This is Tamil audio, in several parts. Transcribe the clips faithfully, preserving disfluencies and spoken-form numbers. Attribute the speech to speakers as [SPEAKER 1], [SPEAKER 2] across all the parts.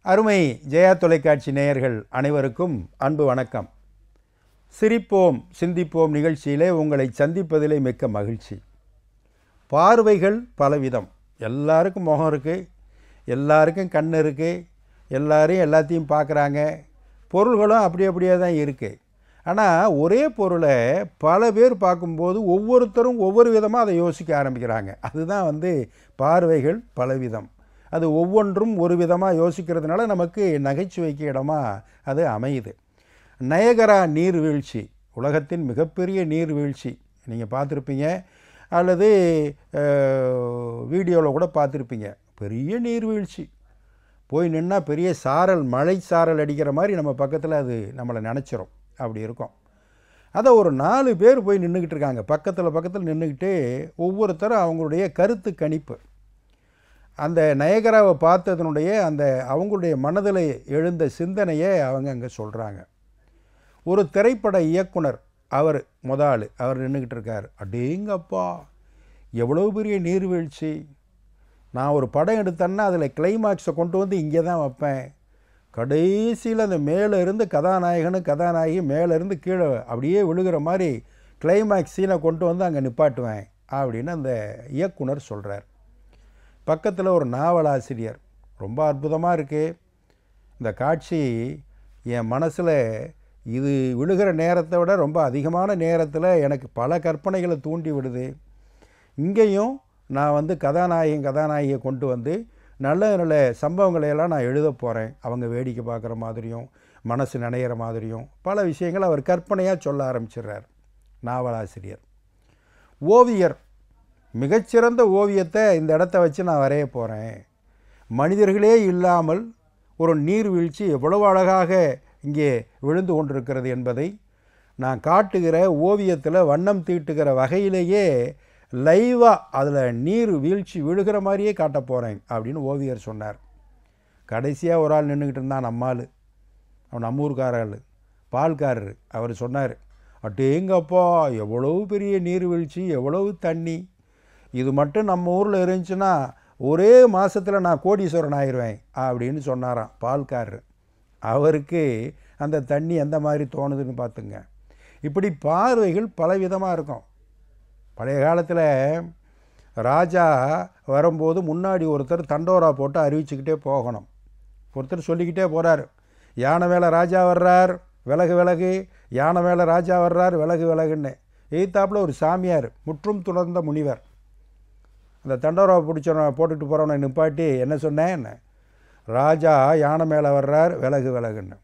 [SPEAKER 1] அருமை ஜெயா தொலைக்காட்சி நேயர்கள் அனைவருக்கும் அன்பு வணக்கம். சிரிப்போம் சிந்திப்போம் நிகழ்ச்சியிலே உங்களை சந்திப்பதிலே மிக்க மகிழ்ச்சி. பார்வைகள் பலவிதம். எல்லாருக்கும் முகம் இருக்குது, எல்லாருக்கும் கண் இருக்குது, எல்லாரையும் எல்லாத்தையும் பார்க்குறாங்க. பொருள்களும் அப்படி அப்படியே தான் இருக்குது. ஆனால் ஒரே பொருளை பல பேர் பார்க்கும்போது ஒவ்வொருத்தரும் ஒவ்வொரு விதமாக அதை யோசிக்க ஆரம்பிக்கிறாங்க. அதுதான் வந்து பார்வைகள் பலவிதம். அது ஒவ்வொன்றும் ஒரு விதமாக யோசிக்கிறதுனால நமக்கு நகைச்சுவைக்கு இடமா அது அமையுது. நயகரா நீர்வீழ்ச்சி உலகத்தின் மிகப்பெரிய நீர்வீழ்ச்சி. நீங்கள் பார்த்துருப்பீங்க அல்லது வீடியோவில் கூட பார்த்துருப்பீங்க. பெரிய நீர்வீழ்ச்சி போய் நின்னால் பெரிய சாரல் மழை சாரல் அடிக்கிற மாதிரி நம்ம பக்கத்தில் அது நம்மளை நினச்சிரும். அப்படி இருக்கும். அதை ஒரு நாலு பேர் போய் நின்றுக்கிட்டு இருக்காங்க. பக்கத்தில் பக்கத்தில் நின்றுக்கிட்டு ஒவ்வொருத்தரும் அவங்களுடைய கருத்து கணிப்பு, அந்த நயகராவை பார்த்ததனுடைய அந்த அவங்களுடைய மனதில் எழுந்த சிந்தனையை அவங்க அங்கே சொல்கிறாங்க. ஒரு திரைப்பட இயக்குனர் அவர் முதல் அவர் நின்றுக்கிட்டு இருக்கார். அடேங்கப்பா, எவ்வளோ பெரிய நீர்வீழ்ச்சி! நான் ஒரு படம் எடுத்தேன்னா அதில் கிளைமாக்ஸை கொண்டு வந்து இங்கே தான் வைப்பேன். கடைசியில் அந்த மேலே இருந்து கதாநாயகனும் கதாநாயகி மேலே இருந்து கீழே அப்படியே விழுகிற மாதிரி கிளைமாக்ஸ் சீனை கொண்டு வந்து அங்கே நிப்பாட்டுவேன் அப்படின்னு அந்த இயக்குனர் சொல்கிறார். பக்கத்தில் ஒரு நாவலாசிரியர், ரொம்ப அற்புதமாக இருக்குது இந்த காட்சி, என் மனசில் இது விழுகிற நேரத்தை விட ரொம்ப அதிகமான நேரத்தில் எனக்கு பல கற்பனைகளை தூண்டி விடுது. இங்கேயும் நான் வந்து கதாநாயகன் கதாநாயகியை கொண்டு வந்து நல்ல நல்ல சம்பவங்களையெல்லாம் நான் எழுத போகிறேன். அவங்க வேடிக்கை பார்க்குற மாதிரியும் மனசு நினைகிற மாதிரியும் பல விஷயங்கள் அவர் கற்பனையாக சொல்ல ஆரம்பிச்சிடுறார் நாவலாசிரியர். ஓவியர் மிகச்சிறந்த ஓவியத்தை இந்த இடத்த வச்சு நான் வரைய போகிறேன். மனிதர்களே இல்லாமல் ஒரு நீர்வீழ்ச்சி எவ்வளவு அழகாக இங்கே விழுந்து கொண்டிருக்கிறது என்பதை நான் காட்டுகிற ஓவியத்தில் வண்ணம் தீட்டுகிற வகையிலேயே லைவாக அதில் நீர் வீழ்ச்சி விழுகிற மாதிரியே காட்ட போகிறேன் அப்படின்னு ஓவியர் சொன்னார். கடைசியாக ஒரு ஆள் நின்றுக்கிட்டு இருந்தான். நம்மால் அவன் நம்ம ஊருக்கார ஆள், பால்காரர். அவர் சொன்னார், அட்டேங்கப்பா, எவ்வளவு பெரிய நீர்வீழ்ச்சி, எவ்வளவு தண்ணி! இது மட்டும் நம்ம ஊரில் இருந்துச்சுன்னா ஒரே மாதத்தில் நான் கோடீஸ்வரன் ஆயிடுவேன் அப்படின்னு சொன்னாராம் பால்காரர். அவருக்கு அந்த தண்ணி எந்த மாதிரி தோணுதுன்னு பார்த்துங்க. இப்படி பார்வைகள் பலவிதமாக இருக்கும். பழைய காலத்தில் ராஜா வரும்போது முன்னாடி ஒருத்தர் தண்டோரா போட்டு அறிவிச்சுக்கிட்டே போகணும். ஒருத்தர் சொல்லிக்கிட்டே போகிறார், யானை மேலே ராஜா வர்றார், விலகு விலகு, யானை மேலே ராஜா வர்றார், விலகு விலகுன்னு. எய்த்தாப்பில் ஒரு சாமியார், முற்றும் துறந்த முனிவர். அந்த தண்டோரா பிடிச்சவனை போட்டுட்டு போகிறவனை நிப்பாட்டி என்ன சொன்னேன், ராஜா யானை மேலே வர்றார், விலகு விலகுன்னு.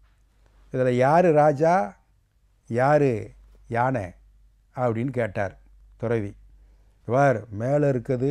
[SPEAKER 1] இதில் யார் ராஜா யார் யானை அப்படின்னு கேட்டார் துறவி. இவர் மேலே இருக்குது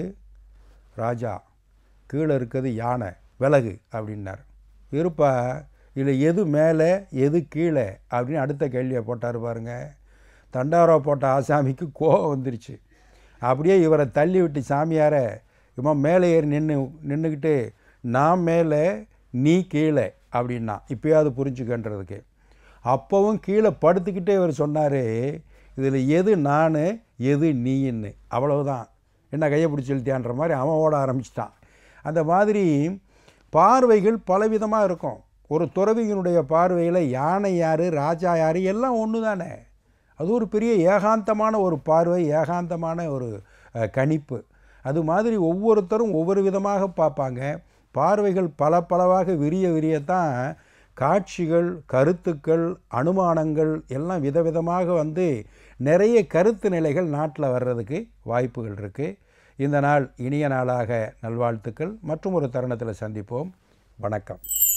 [SPEAKER 1] ராஜா, கீழே இருக்குது யானை, விலகு அப்படின்னார். இருப்பா, இதில் எது மேலே எது கீழே அப்படின்னு அடுத்த கேள்வியை போட்டார் பாருங்க. தண்டாரா போட்ட ஆசாமிக்கு கோவம் வந்துருச்சு. அப்படியே இவரை தள்ளி விட்டு சாமியாரை இவன் மேலே ஏறி நின்று நின்றுக்கிட்டு நான் மேலே நீ கீழே அப்படின்னா இப்போயாவது புரிஞ்சுக்கன்றதுக்கு. அப்போவும் கீழே படுத்துக்கிட்டே இவர் சொன்னார், இதில் எது நான் எது நீன்னு. அவ்வளவுதான், என்ன கையை பிடிச்சி இழுத்தியான்ற மாதிரி அவன் ஓட ஆரம்பிச்சிட்டான். அந்த மாதிரி பார்வைகள் பலவிதமாக இருக்கும். ஒரு துறவியினுடைய பார்வையில் யானை யார் ராஜா யார் எல்லாம் ஒன்று தானே. அது ஒரு பெரிய ஏகாந்தமான ஒரு பார்வை, ஏகாந்தமான ஒரு கணிப்பு. அது மாதிரி ஒவ்வொருத்தரும் ஒவ்வொரு விதமாக பார்ப்பாங்க. பார்வைகள் பல பலவாக விரிய விரியத்தான் காட்சிகள், கருத்துக்கள், அனுமானங்கள் எல்லாம் விதவிதமாக வந்து நிறைய கருத்து நிலைகள் நாட்டில் வர்றதுக்கு வாய்ப்புகள் இருக்குது. இந்த நாள் இனிய நாளாக நல்வாழ்த்துக்கள். மற்றும் ஒரு தருணத்தில் சந்திப்போம். வணக்கம்.